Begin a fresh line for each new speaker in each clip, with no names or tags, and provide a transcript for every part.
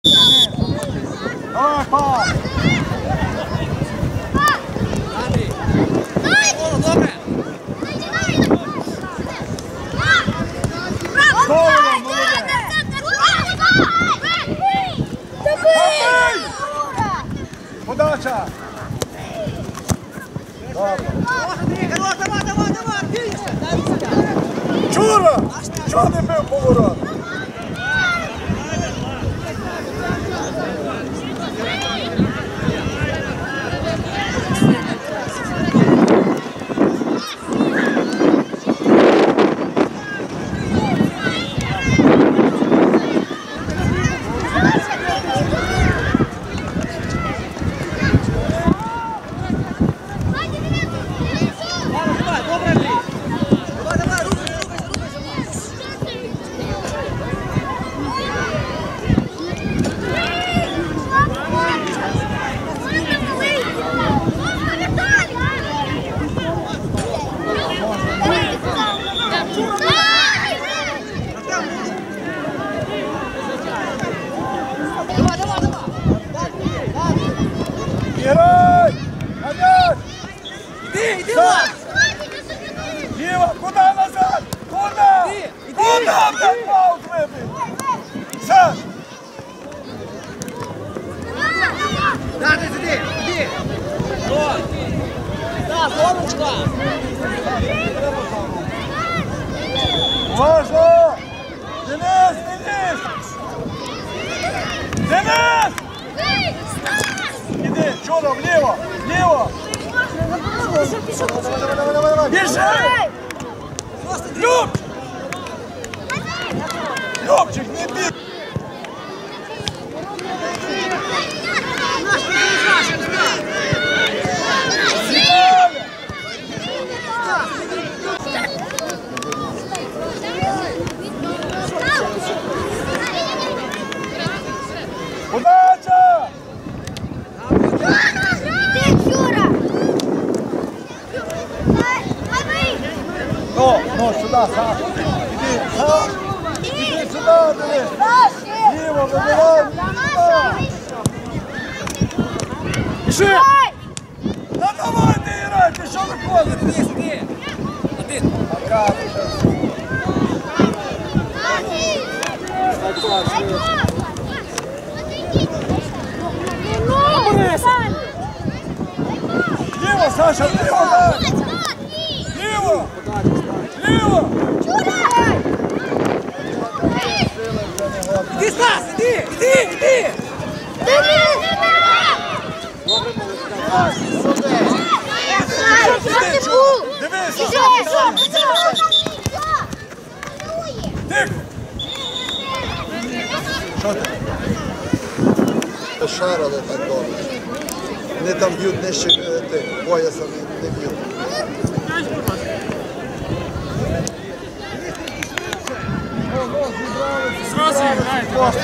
Давай, пас!
Андрій! Добре!
Подача! Чура! Чого не бив поворот? Герой! Надяж!
Іди, Влад!
Ліва, куди назад? Куди? Куди блядь, паут вибив? Саш!
Так, іди! Так, Ромочка!
Уважно! Денис, Денис! Денис! Іди, Чура, вліво! Вліво! Біжи! Люб! Любчик, не бій! Удача! Ну, сюда, Саш. Иди, Саш. Иди сюда, Денис. Ліво, вибирай. Піши. Та давай ти грай, ти що виходиш?
Іди! Один!
Пока. Ліво, Саша, ліво, дай. Ліво. Ліво.
Іди, Стас, іди!
Дивись. Тихо. Що ти?
Пошарили так добре. Вони там б'ють нижче тих пояса, не б'ють.
Зразу грайте.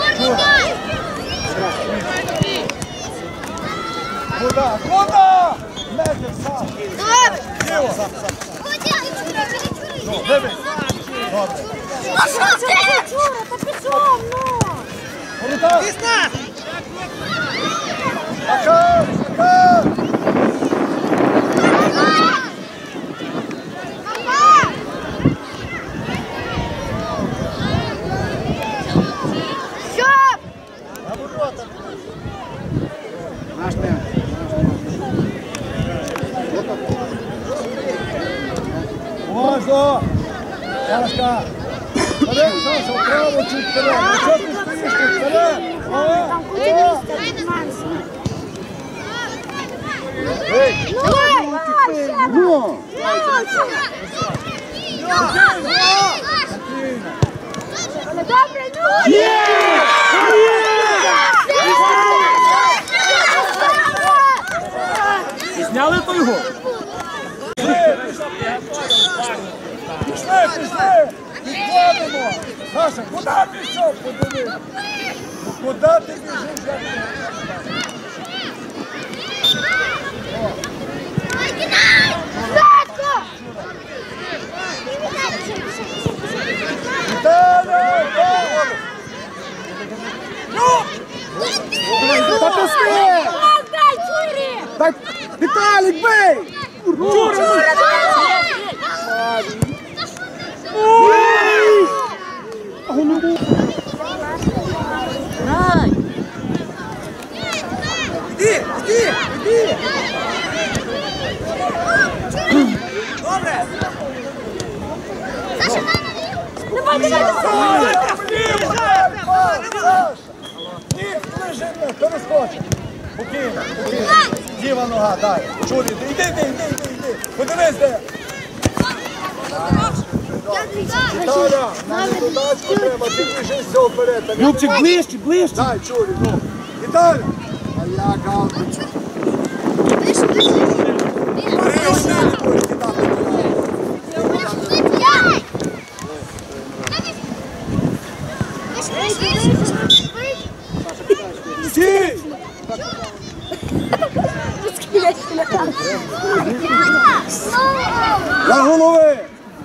Куда? Куда? Медик, Саш. Ліво. Ну, вибий. Добре.
А що це? Чура, та пішов, ну!
Політай.
Іди, Стас!
Пока. Пока. Уважно! Сашка! Вперед, Саша, вправо чуть вперед! Ну що ти стоїш тут вперед?
Там куди місце піднімаємося?
Ей! Ну!
Добре, ну!
Є!
Зняли той гол?
Пішли! Підходимо! Саша, куди пішов? Подивись! Ну куди ти біжиш? Як ти? Віталій! Люб! Віталік, бий! Чура!
Іди, іди, іди. Добре.
Ні, лежи, перескочи. Спокійно, спокійно. Ліва нога, дай. Чурі, іди. Подивись, де. Віталя, нам додачку треба, ти біжиш все вперед.
Любчик, ближче.
Дай, Чурі, ну. Віталя. А я галдочу. Стій! На голови!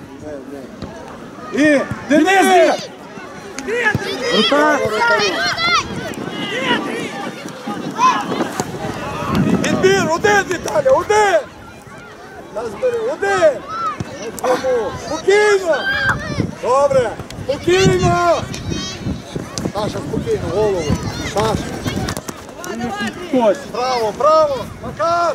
І Денис! Рука! Відбір! Один, Віталя! Один! Нас бери! Один! Спокійно! Добре! Спокійно! Саша, спокійно, голову! Саша! Право! Макар!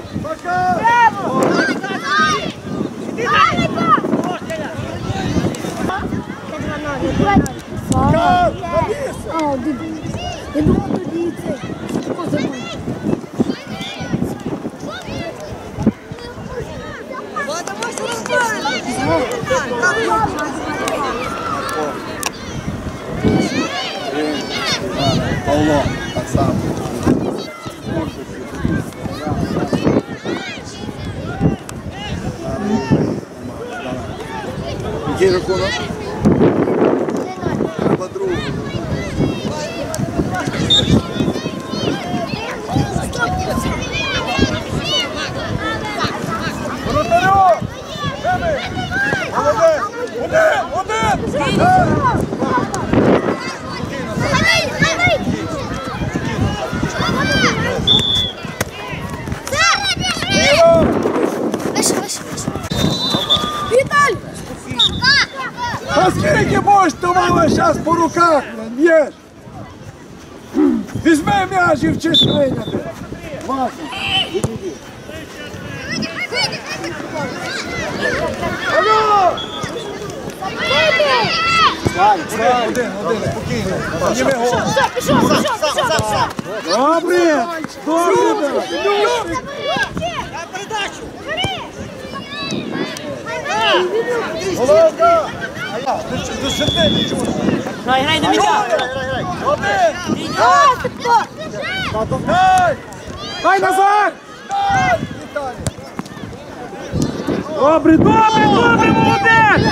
Макар! Навіся!
Я думав, тоді це.
Павло, так само. Який рахунок? Треба другу. Воротарю! Один!
Віталь!
А скільки можеш товариш зараз по руках, б'єш? Візьми м'яч і вчись прийняти. Вася, відійди. Алло! Один, спокійно. Підніми голову.
Пішов!
Добре!
Дай передачу.
Головка! До середини чого?
Грай на м'яча.
Один! Дай! Дай назад! Дай! Віталій!
Добре, молодець.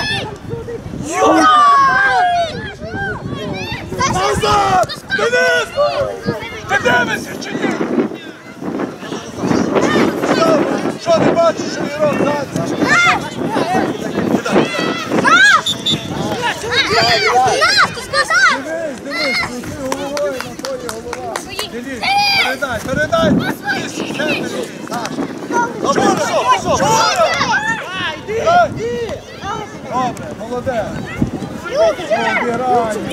Назад! Денис! Ти дивишся чи ні? Що не бачиш, що Ірон ззаді? Дивись, крути головою на твоє голова. Денис, передай! Саша! Чура! Добре, молодець! Обіграй!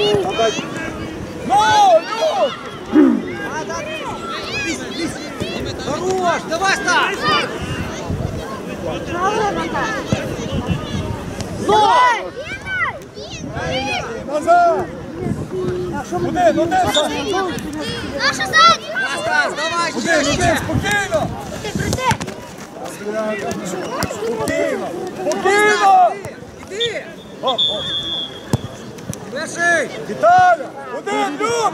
Ну!
Хорош, давай, Стас.
Назад! Один, Саша!
Наша ззаді!
Стас, давай,
Один,
ще.
спокійно! Спокійно!
Іди.
Оп!
Перший.
Віталя! Один, Люб!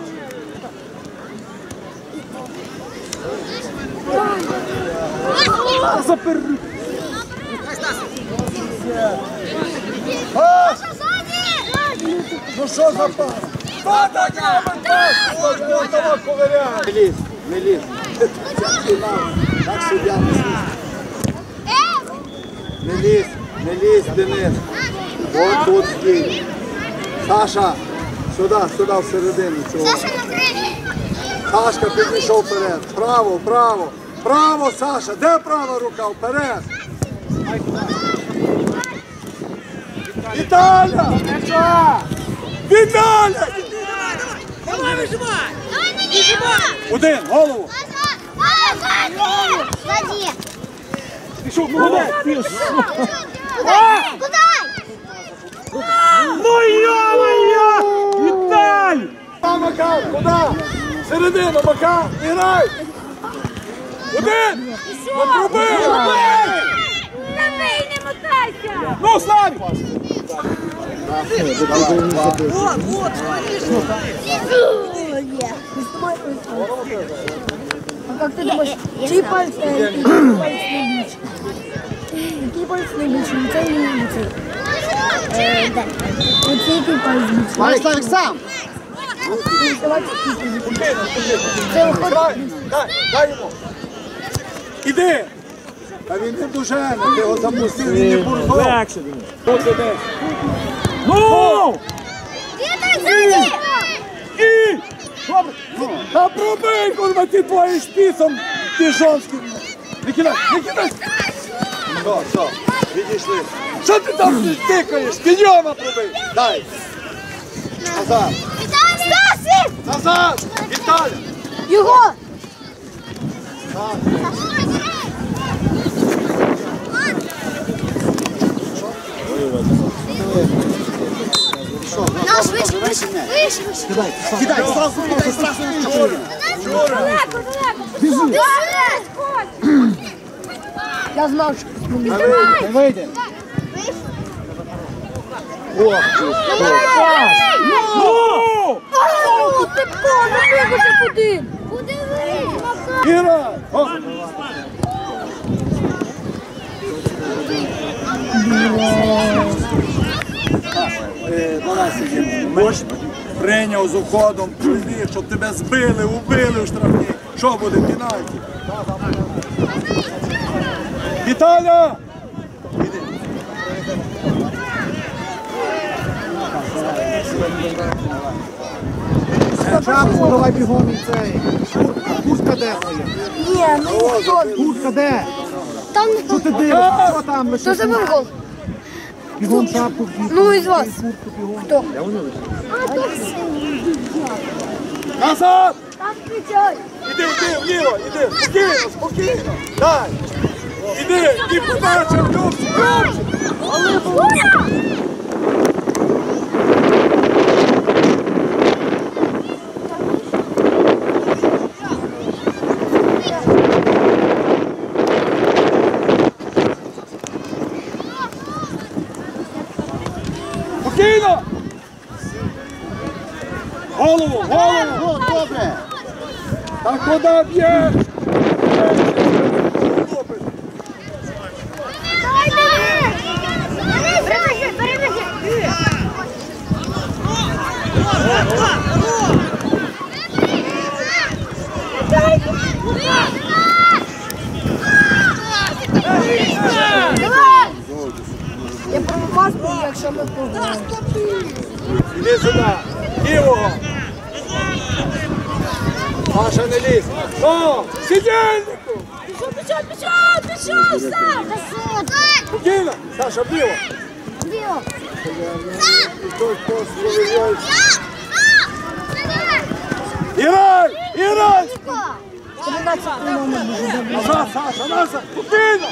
Пас! Ну що за пас? Хто таке пас? Ось того ковиряє!
Не ліз. Так суддя не ліз. Не лізь, Денис. От тут стій. Саша, сюди всередину. Чого?
Саша на крилі!
Сашка підійшов вперед. Право. Право, Саша, де права рука? Вперед! Віталя! Віталя!
Давай, вижимай!
Давай на нього!
Один, голову!
Воді!
Пішов, молодець!
Куди?
Ну йо-моє! Віталь!
Макар, куди? Середину, Макар, і грай! Один! Не пробив!
Давай, не мотайся!
Ну, Славік!
Вот, вот,
А как ты думаешь, чей палец найбільший? Який палець найбільший? Цей не цей. Оцей який палець більший?
Давай, Славік, сам!
Давайте це виходить.
Дай йому! Іди! Та він не дужене, ти його запустив, він не бургав.
Легше.
Тут іде.
Ну!
Вітер, ззаді!
І! Добре!
Та пробий, курва, ті твої шпицом піжонським. Не кидай, не кидай! Все, відійшли. Що ти там тикаєш? Підйома пробий! Дай! Назад!
Стасик!
Назад! Віталя!
Його!
Наш вище!
Кидай, зразу, зразу!
Далеко! Біжи!
Я знав, що
Не вийде!
Ну!
ти побігся куди?
Куди ви?
Іра! О! Борщ прийняв з уходом, чоловік, щоб тебе збили, убили в штрафні. Що буде, пенальті? Віталя! Іди.
Шапку давай бігом і цей. Куртка де моя?
Ні, ну хто?
Куртка де?
Там
Що ти дивишся? Що там?
хто забив гол?
Бігом шапку вдій.
Ну, із вас.
Куртку бігом.
Хто?
Назад!
Там кричать.
Іди, вліво, іди, спокійно, спокійно. Дай! Іди, і подача, Любчик, Любчик! Спокійно! Голову, голову! Добре! Та куди б'єш?
Давай, Денис! Переміги!
Я промовлю, якщо ми програємо.
Іди сюди, лівого. Маша, не лізь. О, сидельнику.
Пішов, сам!
Спокійно, Саша, вліво.
Біо!
Той пост провіряє. Ірай, Ірай.
13 номер дуже добре.
Назад, Саша, назад, спокійно.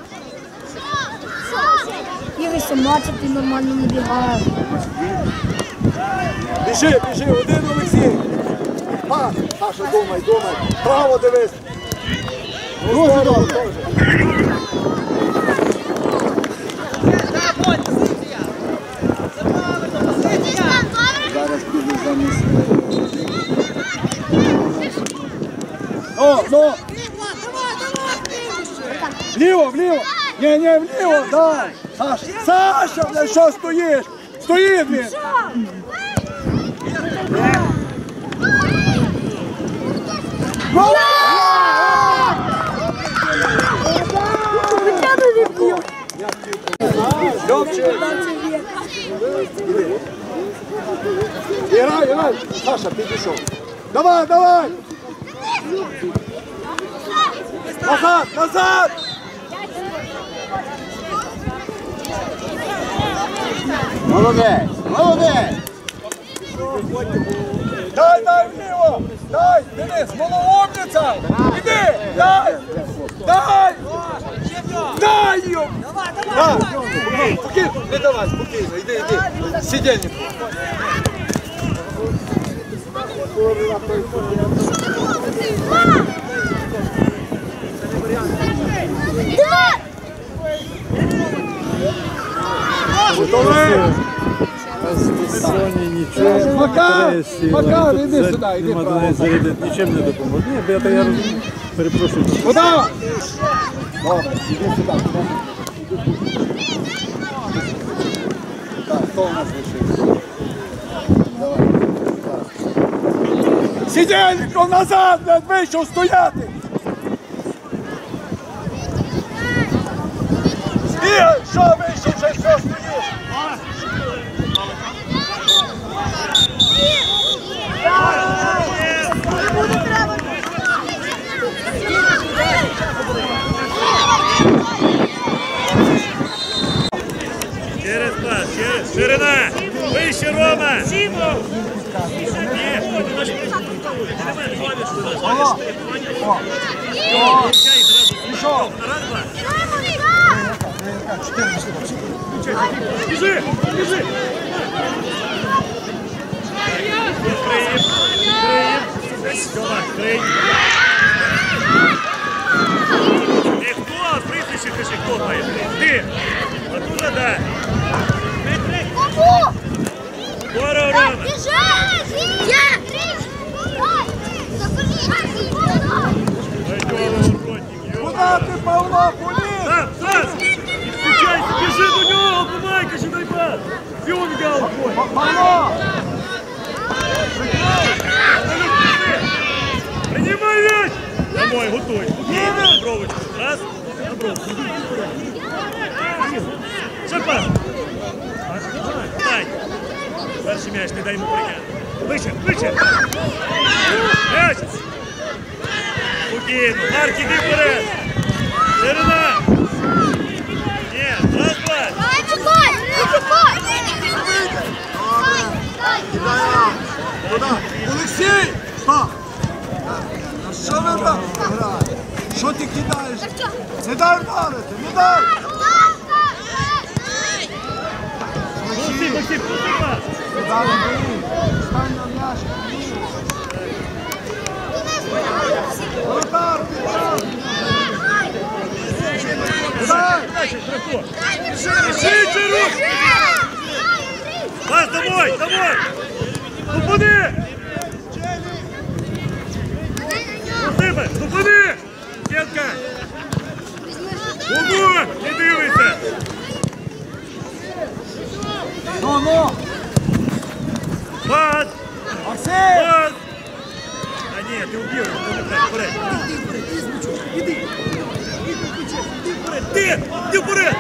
І 18 нормально не бігає.
Біжи, біжи, один Олексій. Пас, Саша, думай, думай. Право дивись. Дуже добре. Зараз піду замість. Ну. Вліво, вліво. Ні, вліво, дай. Саша, блядь, що стоїш? Стоїть він. Ірай, Саша, підійшов. Давай! Назад, назад!
Молодець, молодець!
Дай вліво! Дай, Денис, молоумниця! Іди, дай! Дай! Дай йому!
Давай,
Спокійно, не давай, спокійно, іди. Сиденько.
Соні нічого.
Макар, іди сюди, іди
Нема до
право.
неї зарядити, нічим не допоможе. Ні, бо я розумію. Перепрошую.
Куди? Добре, іди сюди. Так, хто у нас лишився? Сидельников назад, блядь, вийшов стояти! Ігор, що вийшов, вже все стоїш?
Через пас, через ширина. Вище, Рома. Біжи, біжи. Тьома, крий. І хто? Прізвище кажи, хто має? Ти. Оттуда, да. Здорово, Рома.
Куда ти, Павло, поліз?
Там, Стас! Не включайся, біжи до нього, помайка, ще дай пас. Фюнгал.
Павло!
Принимай мяч! Домой, готуй. Спокійно, Бровочку. Раз, на бровку. Ще пас. Дай. Перший м'яч, не дай йому прийняти. Вище, вище. М'яч. Спокійно. Марк, іди вперед. Ширина. Ні, раз, два.
Олексій! Стоп! Що ви граєте? Що ти кидаєш? Не дай вдарити, не дай!
Максим, Максим, пусти пас.
Не дай бери! Стань на м'яч! Воротар, дай!
Швидше рух! Пас, домой, домой! Зупини! Зупини! Зупини! Сітка! Ого! Не дивися!
Ну!
Пас!
Максим!
Пас! А ні, ти убив, вперед! Іди вперед! Ти! Іди вперед!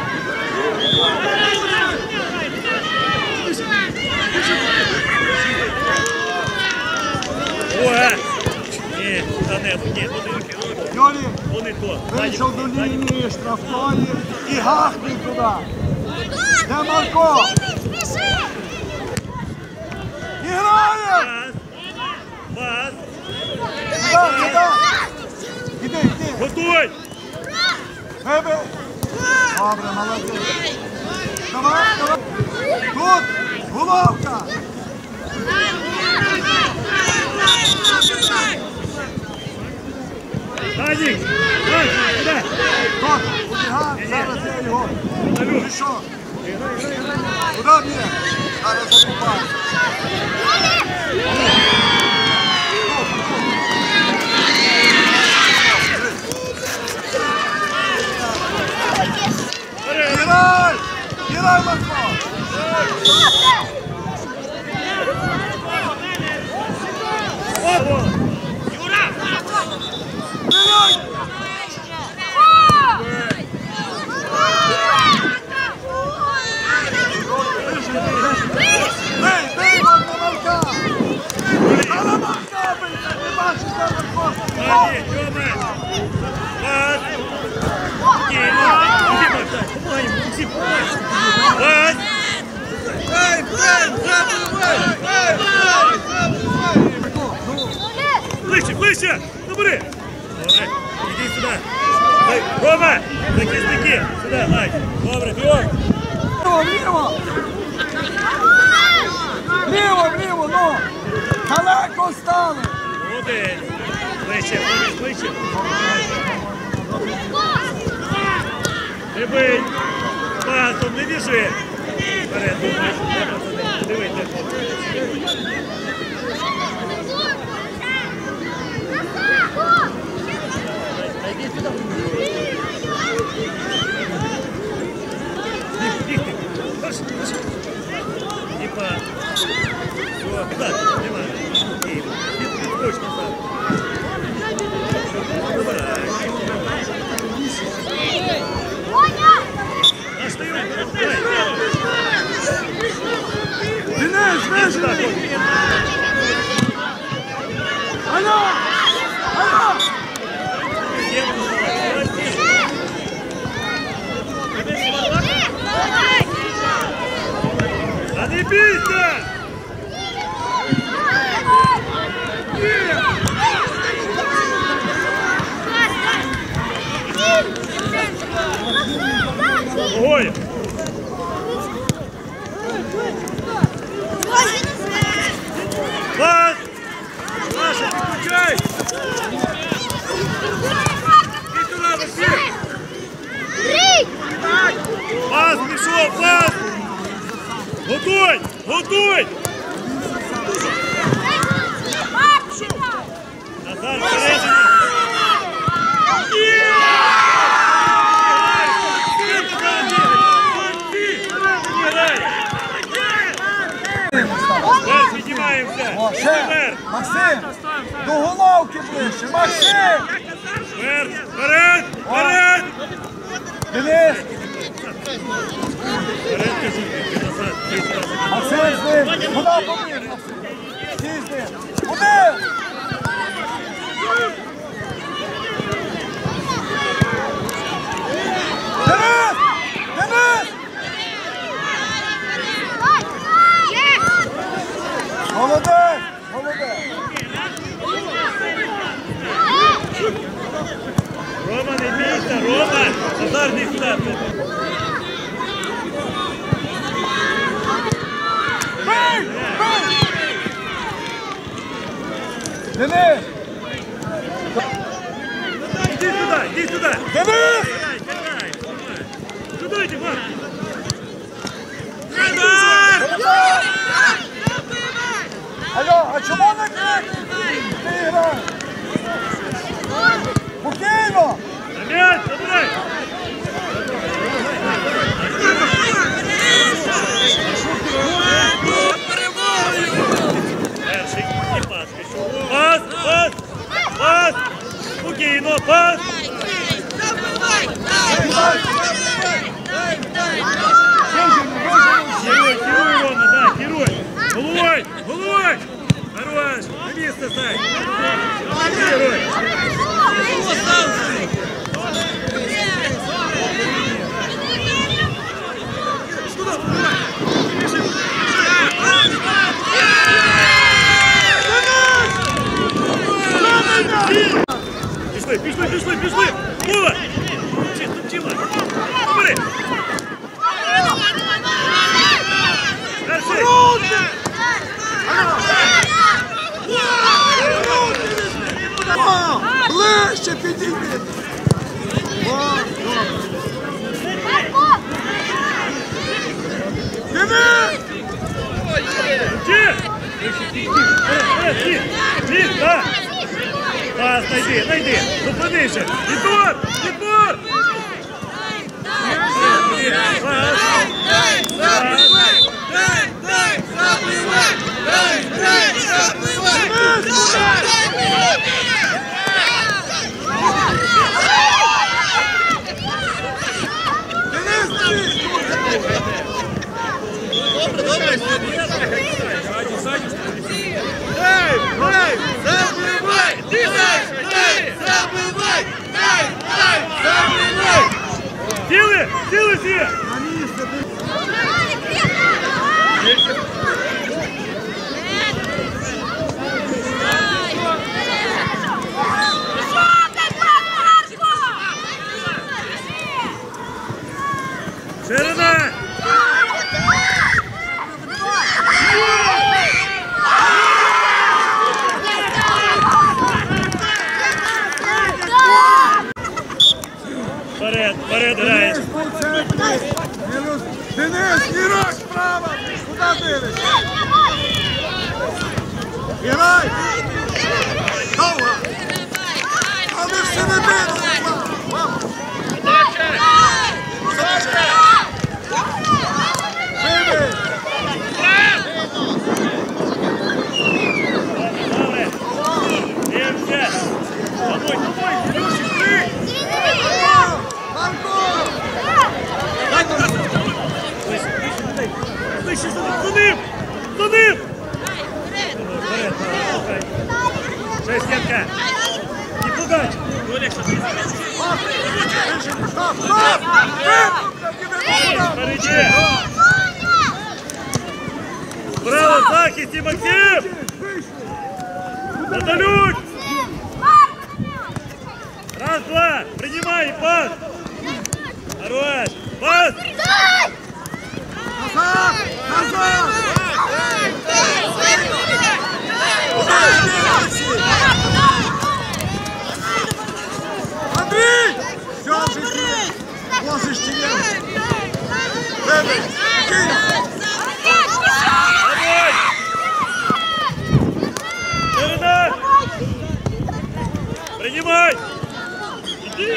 Ой! Ні, та не, ні,
Юрій,
вони то.
вийшов до лінії штрафної і гахнув туди. Де Марко? І грає!
Пас!
Пас! Іди!
Готуй!
Вибий! Добре, молодець! Давай! Тут! Головка!
Данік! Сюди!
Тут! Убігай! Зараз я його! Пішов! Куди б'є? Зараз закупаю! Гірай! Гірай, Марко!
Пас! Спокійно! Іди, Максим, помагай йому, Максим, помагай! Пас! Ближче, ближче! Добре! Добре, іди сюди! Рома! Захисники! Сюди, Майк! Добре, бігом!
Вліво! Вліво, вліво, ну! Далеко стали!
Молодець! Ближче, ближче! Не бий! Пасом, не біжи! Вперед, дивись, Типа, все, куда? Нема. Точно так.
Денис, вижили! Алло! Алло!
А не бійся! Ой! Пас! Маша, підключай! Іди туди, Максим! Пас пішов, пас! Готуй! Готуй! Назар, всередині! Піднімаємося!
О, ще! Максим! До головки ближче! Максим!
Вперед! Вперед!
Денис!
Вперед, кажіть, назад,
Максим з ним! Куди побіг, Максим? Стій з ним! Куди? Денис! Денис! Молодець! Молодець!
Рома, не бійся, Рома! Назар, не сюди!
Бий! Бий! Денис!
Іди сюди, іди сюди!
Денис!
Кидай! Сюди йди, Марк!
Алло, а чому не крик? Ти грай! Спокійно!
На м'яч, забирай! Перший, і пас пішов. Пас, пас, пас! Спокійно, пас! Керуй, керуй, Рома, да, керуй! Головой, головой! Хорош! На місце стань! Керуй! Пішли, пішли, пішли, пішли! Мова! Чисто, чила! Бери! Перший!
Ближче підійди! Денис!
Чи? Ті, так! Пас, найди, найди! Зупинися! Відбор! Відбор! Дай! Забивай! Ти Сили всі! Ширина! Вперед, вперед граєш!
Денис, Ірок, справа! Куди дивишся? Грай! Довго! А ви всі не дивитесь!
Добре! Дивимося! Домой, домой! Ілюшик, ти! Вище, за ним! За ним! Ще стінка! І подач! Впереді! Право в захисті, Максим! Наталюк! Раз, два! Принимай, пас! Хорош! Пас!
Назад! Назад! Андрій! Все, вже є! Можеш чи ні? Бебе! Кинь!
Давай! Ширина! Принимай! Иди!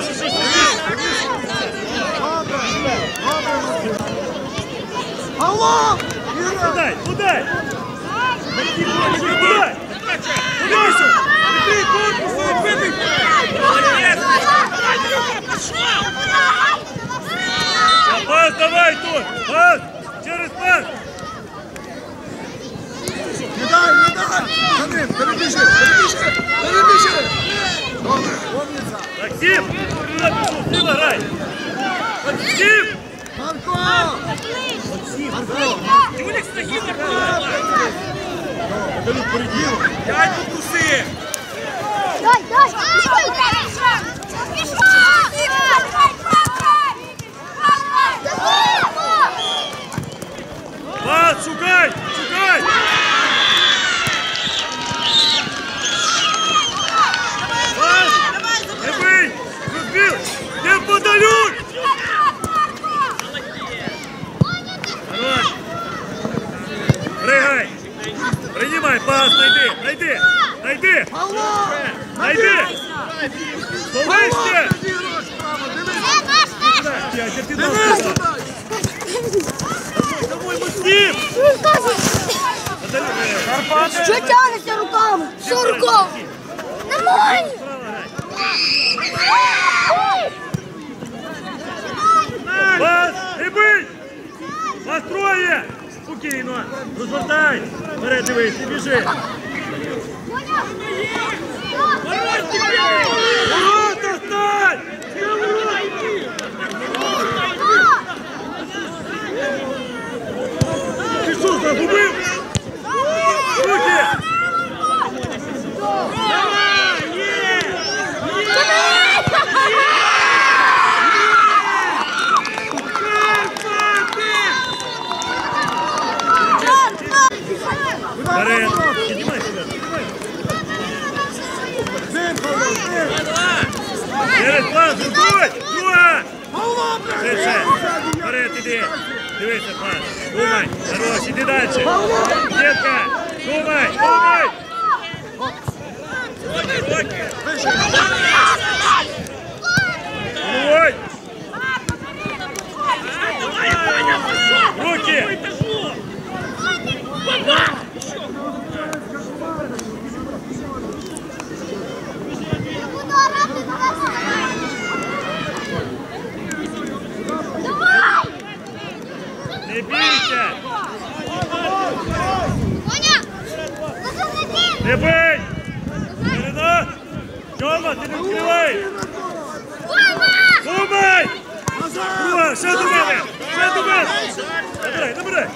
Алло! Іра!
Подай! Подай! Подай! Подайся! Иди, корпусу! Выбей! Пас давай тут! Пас! Через пас!
Не дай, не дай! За ним! Перебіжи! Перебіжи! Перебіжи! Добре, умниця!
Максим! Туда пошел! Сила грай! Максим!
Марко!
Юлик, стоит!
Подалюк переділ!
Дай покуси!
Дай, дай, пішов!
Пас, шукай! Шукай! Пас! Не бий! Розбив! Не подалюк! Хорош! Пригай! Принимай, пас, найди! Найди! Найди! Найди! Повище!
Ігор, справа! Дивись!
Ти
Дивись туди!
Домой, Максим!
Що тягнеться руками? Що руками? Нормально!
Пас! Не бий! Вас троє! Спокійно! Розвертай! Вперед дивись, не біжи! Ворота стань! Ти що, загубив? Руки! Давай! Є! Вперед! Піднімай себе! Через пас! Готуй! Друга! Ширше! Вперед іди! Дивися, пас! Думай! Хорош! Іди далі! Дітка! Думай! Думай! Головой! Руки! Не бійся! Не бий! Переда! Тьома, ти не відкривай! Думай! Друга, ще до мене! Ще до мене! Набирай, набирай!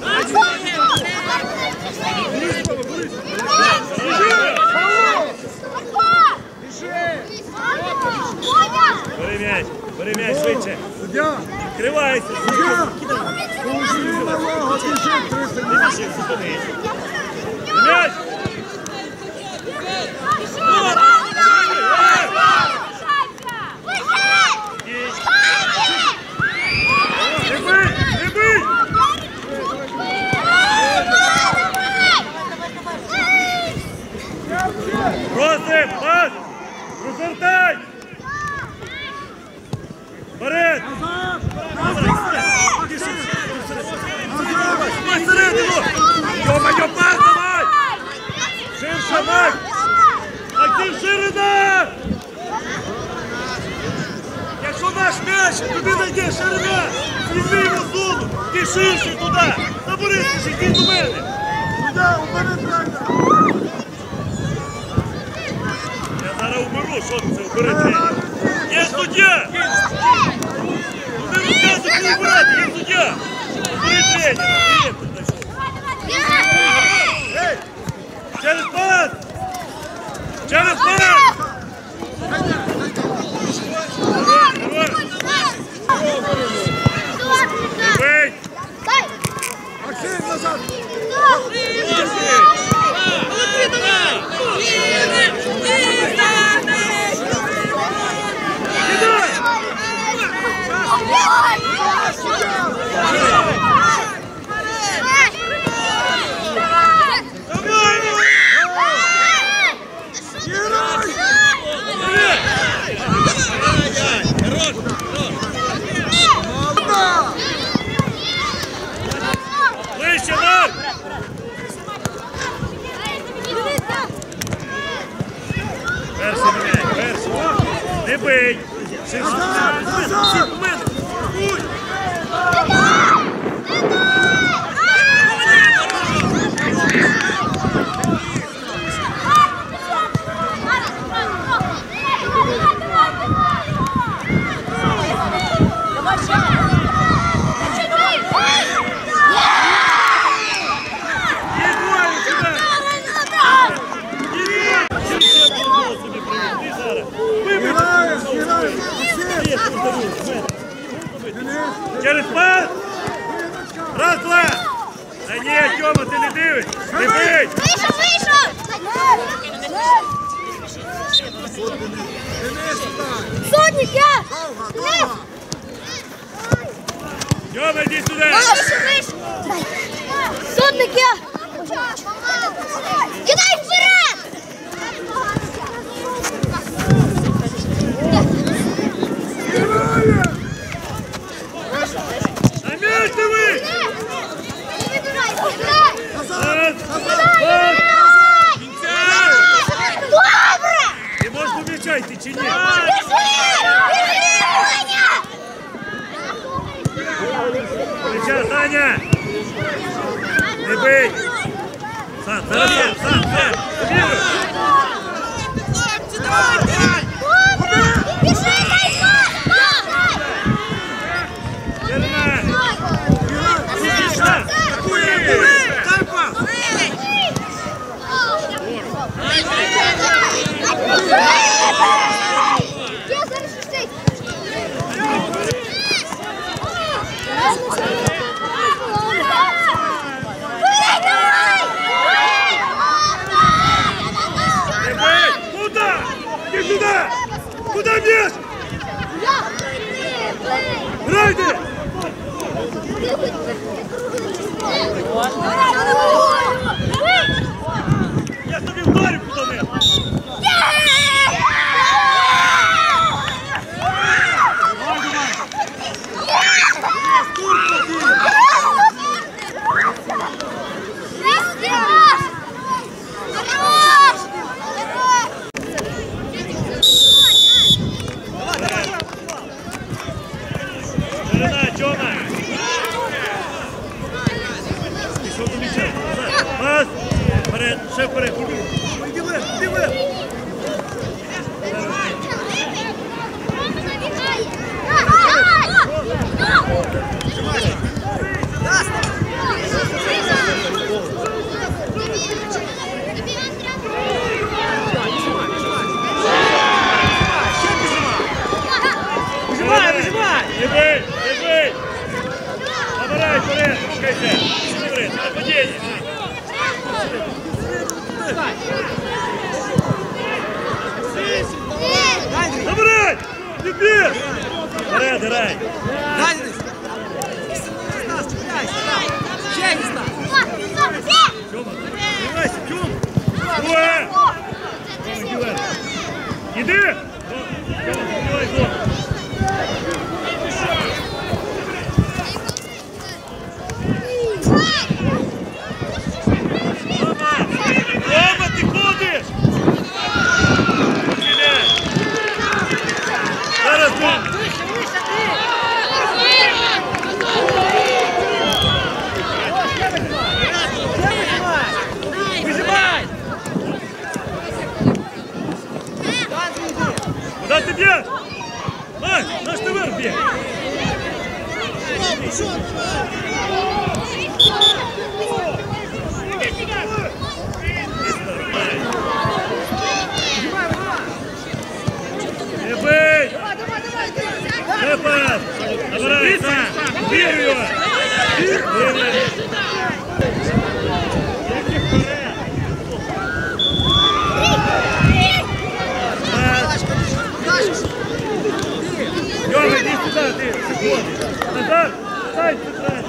Бери м'яч швидше! Відкривайся! М'яч! Просим, пас! Розвертай! Вперед! Посередину! Йо-моє, пас давай! Ширше, Макс! Максим, ширина! Якщо наш м'яч, тобі найде ширина! Звільни йому зону! Ти ширше туди! Набери, йди до мене! Я зараз уберу, що це убери тренер. Є суддя! Не розказуй, не убирати, є суддя! Убери тренера! Через пас! Через пас! Бий!
Максим, назад!
Ближче, Марк! Перший міняй, перший. Не бий! Назад! Через пас! Раз, два! Та ні, Тьома, ти не дивишся! Не бий!
Вийшов, вийшов! Сотник, я!
Тьома, йди сюди!
Вийшов, вийшов! Сотник, я! Кидай вперед!
На м'яч диви! Раз, два,
Добре!
ти можеш до м'яча йти чи ні? М'яча, Саня! Не бий! Сан, зараз є, Сан! Вірю! Черна! Пішла! Куда? Иди сюда! Куда бежишь? Райди! Я тобі вдарю куди-небудь! Ширина, Тьома! Пішов до м'яча. Пас! Вперед, ще вперед! Іди вверх, іди вверх! Відбір! Вперед, грай!
Дай, Денис. 16, дай, сюди. Ще не став.
Тьома, тримайся, Тьома! Двоє! Іди! Тьома, забивай зону! Рома, ти ходиш! Зараз ми!
Вижимай!
Куда ти б'єш? Макс, наш ти вверх б'є! Не бий! Не пас! Набирай, сам! Бій його! Йома, иди сюда, ты! Назад! Стай, центральный!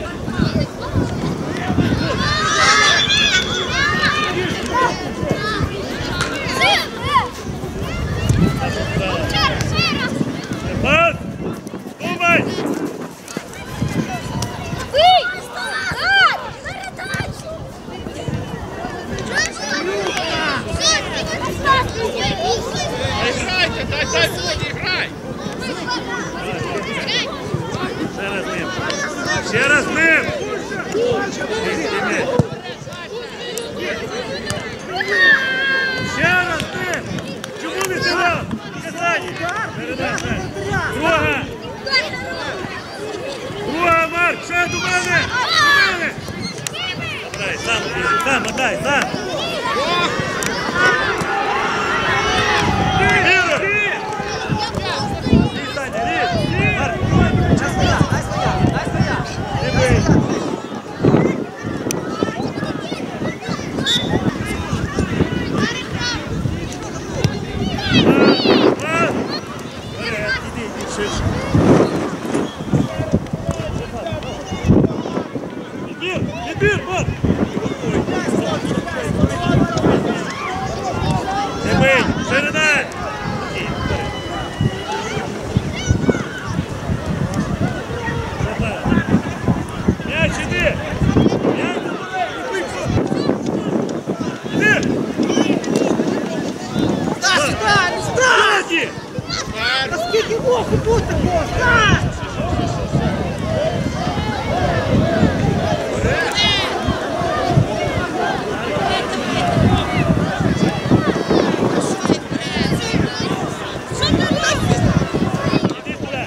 Пас! Думай!
Дай Володі, грай!
Ще раз ним! Ще раз ним! Чому не сюди? Казані! Передай, Друга! Друга, Марк! Ще до мене! До мене! Дай, сам, отдай, сам! Відбір, Марк! Не бий! Передай! М'яч, іди! М'яч, іди!
Став сюди, не став!
Іди!
Та скільки моху тут такого?
Іди сюди!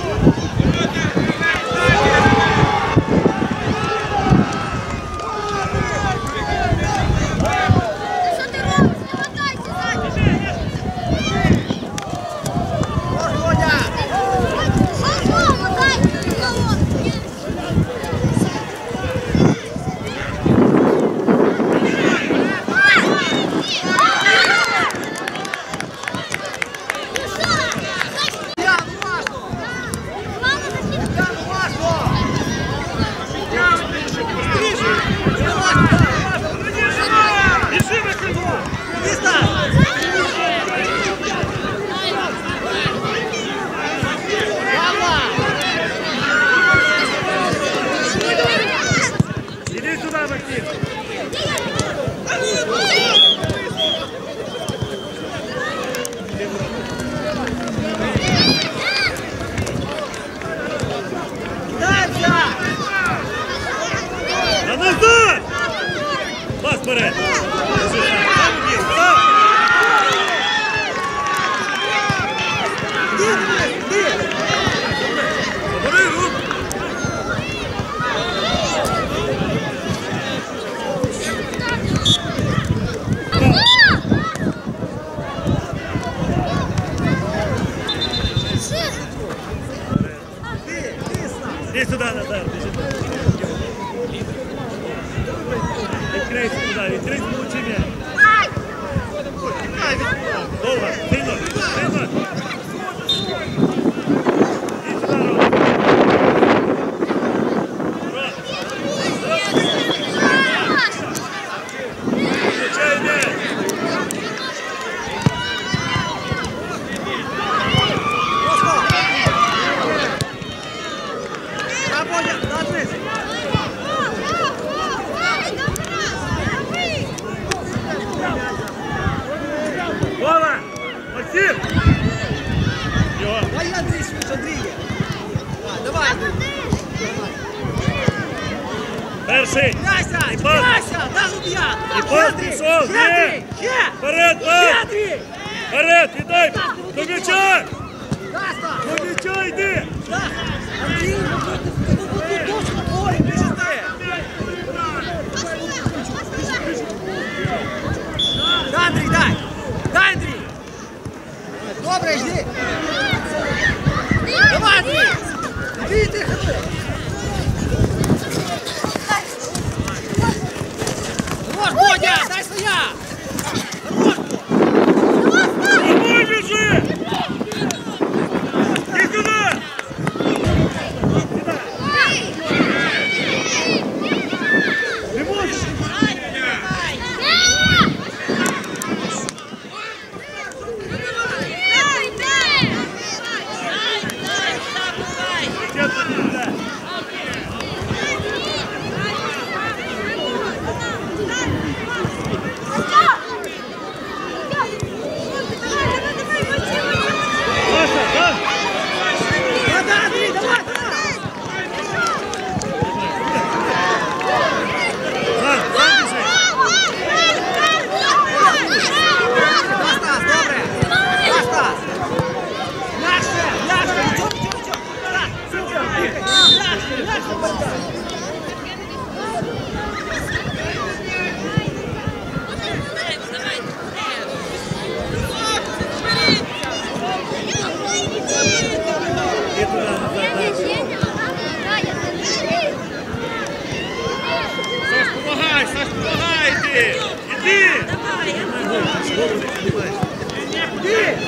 Біжи на крило!
Іди став!
Іди сюди, Максим! На назад! Пас вперед! Сам уб'є! Сам! Забери руку! Иди сюда, Назар! Відкрийся туди, відкрийся, получи м'яч! Довго, сильно, сильно! Максим! Його.
Давай, Андрій, швидше, Андрій. Давай, Андрій.
Перший.
Яся,
І пас.
Яся, дай руб'я.
І пас пішов. Є. Вперед, пас.
Андрій.
Вперед, віддай. До м'яча.
Даста.
До м'яча йди.
Андрій, ну точно говорить, біжите. Дай, Андрій, дай. Дай, Андрій. Добре, йди. Давай, Андрій. Андрій, ти ходи. Хорош, Бодя, дай своя. Хорош.
Давай, біжи. І сюди. Не можеш. Маша, так?
Давай, Андрій, давай,
Сам біжи.
Дай, Стас, добре. Дай, Стас. М'яше, м'яше. Нічого, нічого. Так, супер, дихай. М'яше, м'яше.
І туди, назад. Саш, помагай, Саш, помагай, іди. Іди.
Іди.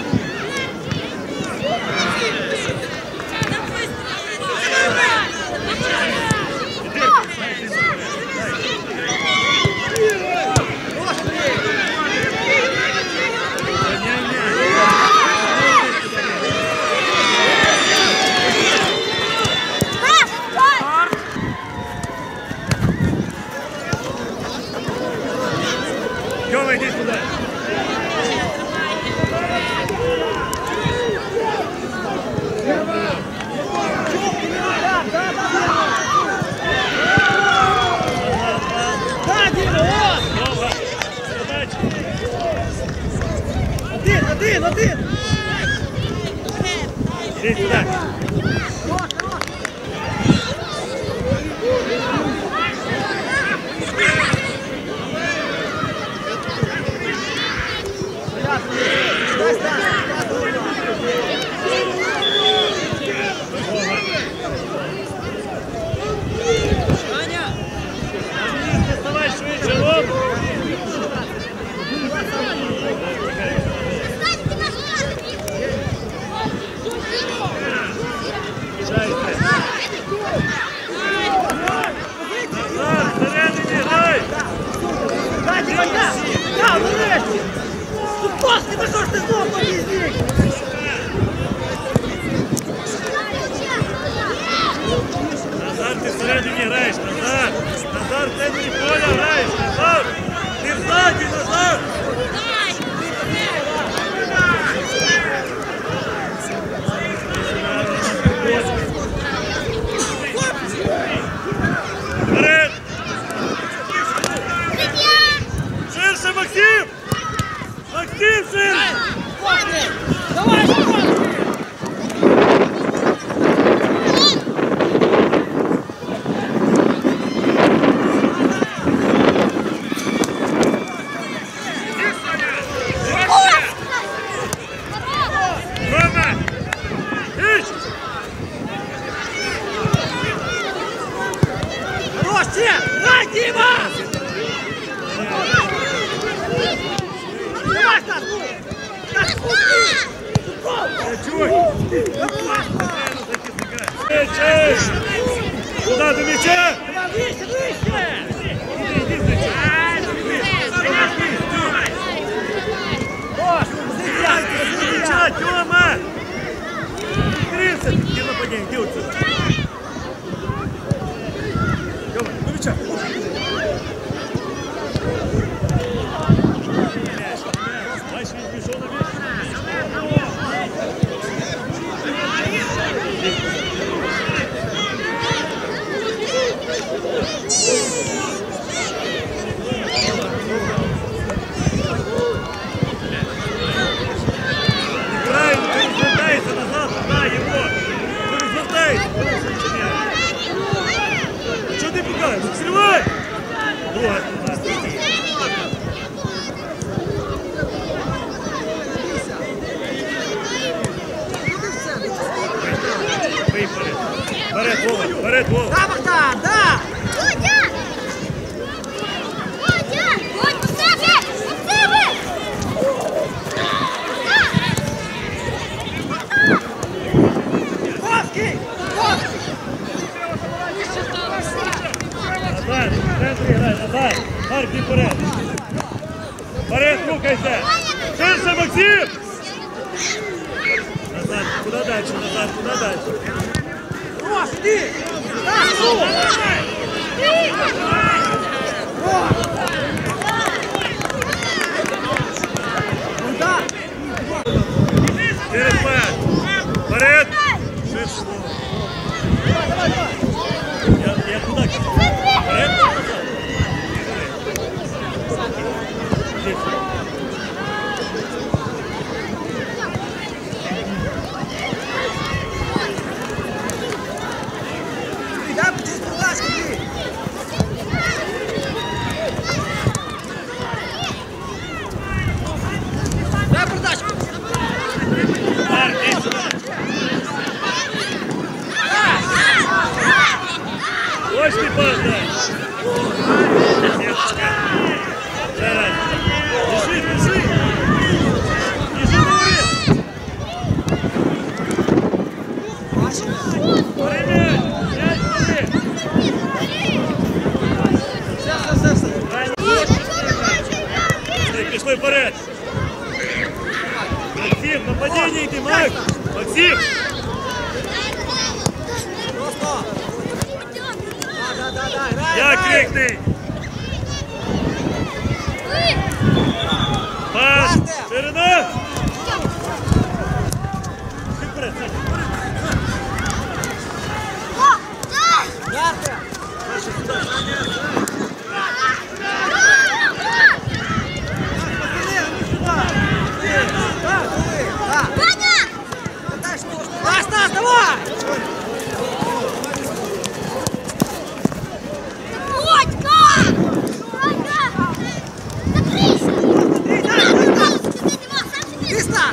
Тьома, йди сюди.
Дай, Діма, о!
Тьома, передача.
Один.
Іди сюди.
Дай, Стас. Аня.
Доставай швидше, лоб. Назад, всередині, грай.
Дай, Діма, да, нарешті. Ну, паски, та що ж ти знову побіжиш?
Назар, ти всередині граєш, Назар. Назар, в центрі поля граєш, Назар. Ти ззаді, Назар. Вперед. Ширше, Максим. Максим, ширше.
Давай, давай!
Рома. Іч.
Хорош, ще! Дай, Діма! Давай, Стас, ну! Так,
Чуй. Куда до м'яча?
вище, вище!
М'яча, Тьома! Відкрився! Где нападение? Где вот сюда? Тьома, до м'яча! Мяч, мяч! Дальше він пішов на м'яч. Вова, вперед, Вова.
Да, Богдан, да! Вовки!
Назар, в центрі грай, Назар. Марк, і вперед. Вперед, рухайся. Ширше, Максим. Назар, куди далі, Назар, куди далі?
Рош, іди! Так, ну! Богдан!
Через пас. Вперед. Ширше. Я куди кажу? Вперед. Ширше.
Дай почисти, будь ласка, іди! Дай передачу!
Марк, іди сюди. Точний пас, дай. Зараз. Біжи, біжи. Біжи, говори. Бери м'яч. М'яч бери. Пішли вперед. Максим, нападение йди, Макс. Максим.
Просто! Да, грай,
Я
грай!
крикни. Пас. Ширина. Ти вперед, Саша.
Ярко! Стас, давай! Ты, Стас!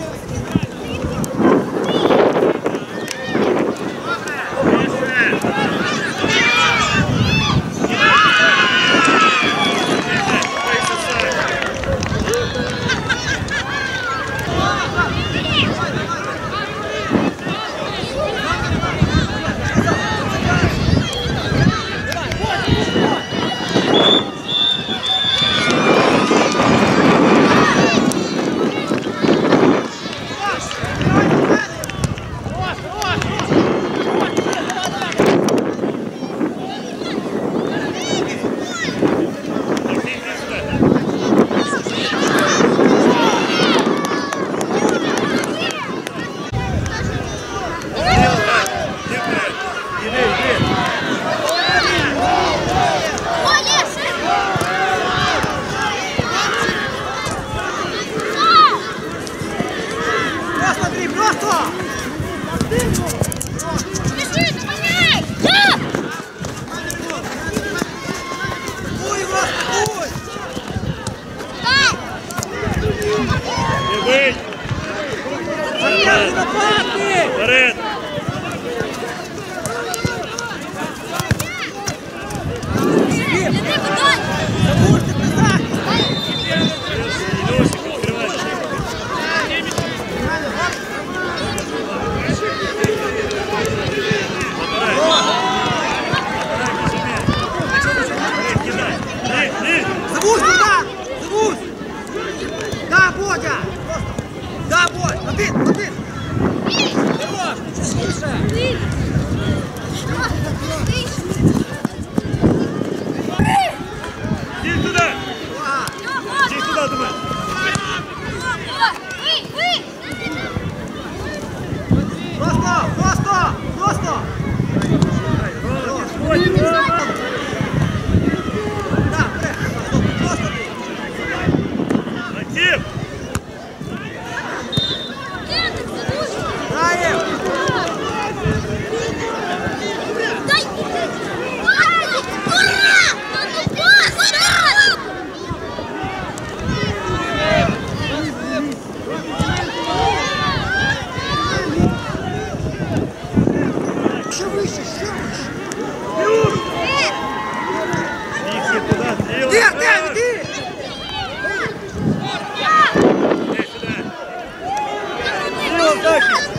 Просто, Андрей, просто! Пуй, просто, пуй!
Не бий.
Соперник нападки!
Вперед.
Забудьте писати!
Ілюшик, відкривай.
Забудь, Богдан! Забудь! Да, Бодя! Да, Бодь! Один! Хорош! Чистіше!
Їдь туди. Їдь туди до мене.
Просто!
Ой,
Да, просто!
Максим.
Граєм!
Дай!
захист.